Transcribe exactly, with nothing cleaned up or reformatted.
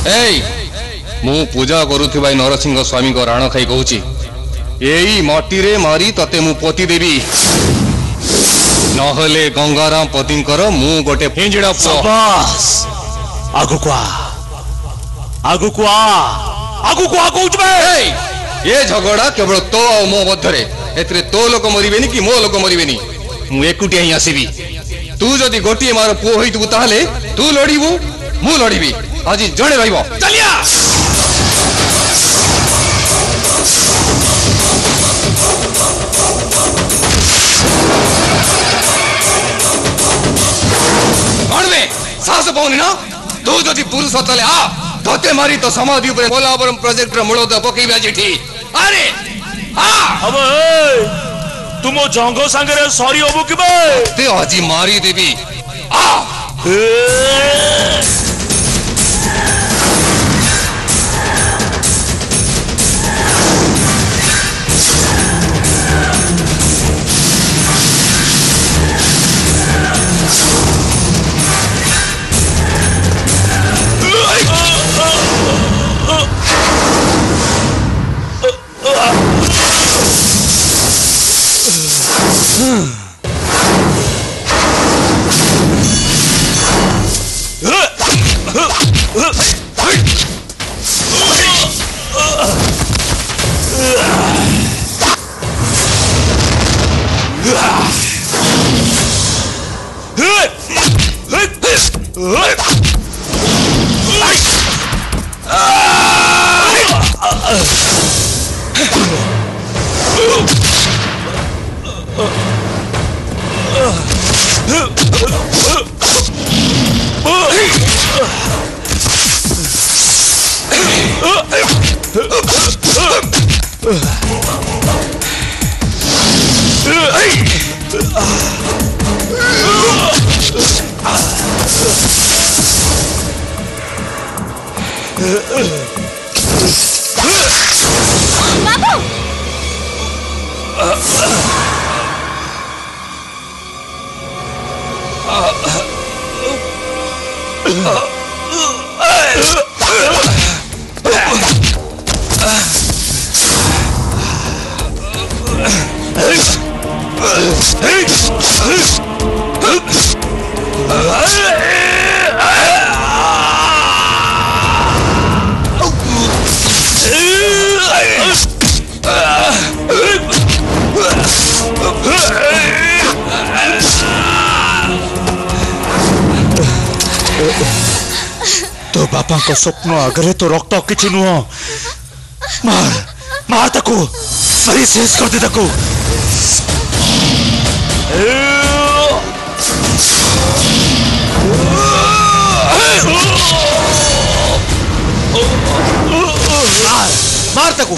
एई मु पूजा करुथिबा नरसिंह स्वामी को राण खाई कहूची एई माटी रे मारी तते मु पोती देवी नहले गंगाराम पतिंकर मु गोटे फेंजिड़ा बस आगु को आगु को आगु को कहूच बे ये झगड़ा केवल तो और मो मध्यरे एतरे तो लोक मरिबेनी कि मो लोक मरिबेनी मु एकुटिया ही आसीबी तू जदि गोटिए मार पुओ होइतबु ताहले तू लड़ीबु मु लड़ीबी आज जणे रहइबो चलिया अणवे साहस पाउनी ना तू जदि पुरुष तले आ धोते मारी तो समाधि ऊपर कोलाबरम प्रोजेक्ट रे मूल तो पकेबी आज ठी अरे आ अबे तुम जंग संगे सरी हबो किबे ते आज मारी देबी आ तो बापा को स्वप्न आगे तो रक्त किसी नुह मार मार तको सही शेष कर दे तको मार मार तको